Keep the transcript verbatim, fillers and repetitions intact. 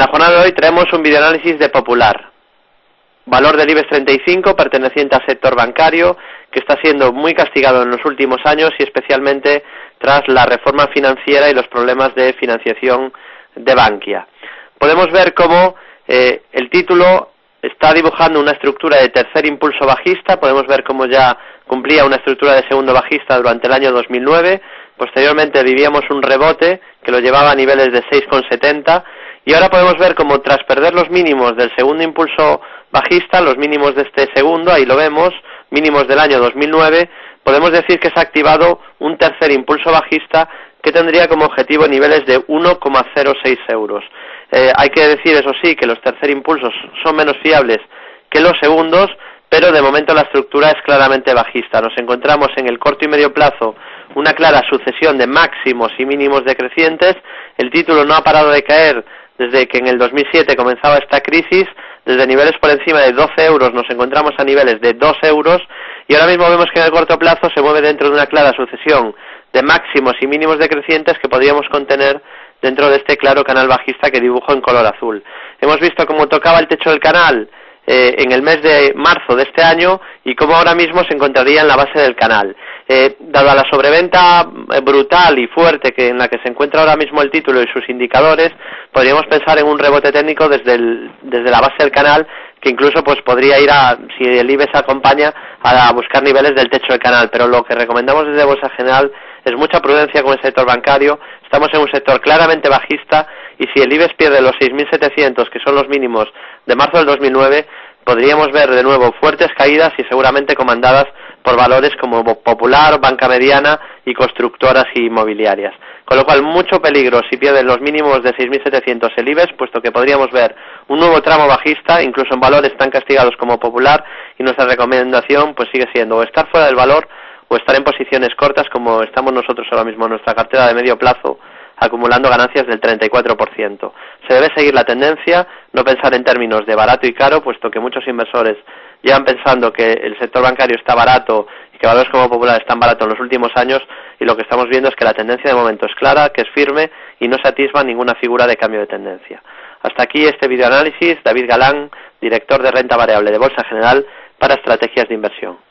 la jornada de hoy traemos un videoanálisis de Popular, valor del IBEX treinta y cinco perteneciente al sector bancario, que está siendo muy castigado en los últimos años y especialmente tras la reforma financiera y los problemas de financiación de Bankia. Podemos ver cómo eh, el título está dibujando una estructura de tercer impulso bajista. Podemos ver cómo ya cumplía una estructura de segundo bajista durante el año dos mil nueve. Posteriormente vivíamos un rebote que lo llevaba a niveles de seis coma setenta y ahora podemos ver cómo tras perder los mínimos del segundo impulso bajista, los mínimos de este segundo, ahí lo vemos, mínimos del año dos mil nueve, podemos decir que se ha activado un tercer impulso bajista que tendría como objetivo niveles de uno coma cero seis euros. Eh, hay que decir, eso sí, que los tercer impulsos son menos fiables que los segundos, pero de momento la estructura es claramente bajista. Nos encontramos en el corto y medio plazo una clara sucesión de máximos y mínimos decrecientes. El título no ha parado de caer desde que en el dos mil siete comenzaba esta crisis. Desde niveles por encima de doce euros nos encontramos a niveles de dos euros y ahora mismo vemos que en el corto plazo se mueve dentro de una clara sucesión de máximos y mínimos decrecientes que podríamos contener dentro de este claro canal bajista que dibujo en color azul. Hemos visto cómo tocaba el techo del canal eh, en el mes de marzo de este año y cómo ahora mismo se encontraría en la base del canal. Eh, dada la sobreventa brutal y fuerte que en la que se encuentra ahora mismo el título y sus indicadores, podríamos pensar en un rebote técnico desde, el, desde la base del canal, que incluso pues podría ir a, si el IBEX acompaña, a buscar niveles del techo del canal. Pero lo que recomendamos desde Bolsa General es mucha prudencia con el sector bancario. Estamos en un sector claramente bajista y si el IBEX pierde los seis mil setecientos, que son los mínimos de marzo del dos mil nueve, podríamos ver de nuevo fuertes caídas y seguramente comandadas por valores como Popular, Banca Mediana y constructoras inmobiliarias. Con lo cual, mucho peligro si pierden los mínimos de seis mil setecientos el IBEX, puesto que podríamos ver un nuevo tramo bajista, incluso en valores tan castigados como Popular, y nuestra recomendación pues sigue siendo o estar fuera del valor o estar en posiciones cortas como estamos nosotros ahora mismo en nuestra cartera de medio plazo, acumulando ganancias del treinta y cuatro por ciento. Se debe seguir la tendencia, no pensar en términos de barato y caro, puesto que muchos inversores llevan pensando que el sector bancario está barato y que valores como Popular están baratos en los últimos años, y lo que estamos viendo es que la tendencia de momento es clara, que es firme y no se atisba ninguna figura de cambio de tendencia. Hasta aquí este videoanálisis. David Galán, director de renta variable de Bolsa General para Estrategias de Inversión.